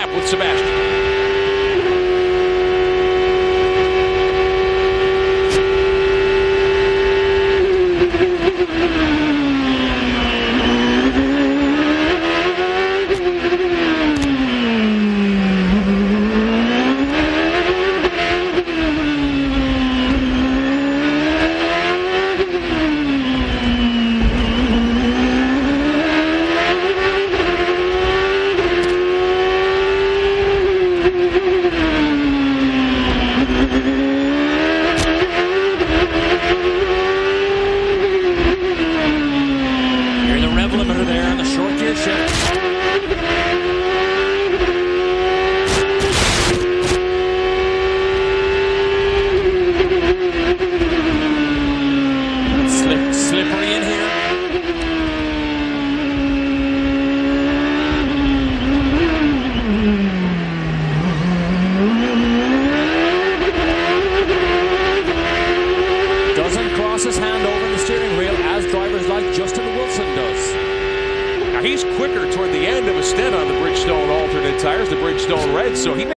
lap with Sebastien. Limiter there on the short gear shift. Slippery in here. Doesn't cross his hand over the steering wheel as drivers like Justin Wilson does. Now he's quicker toward the end of a stint on the Bridgestone alternate tires, the Bridgestone Reds, so he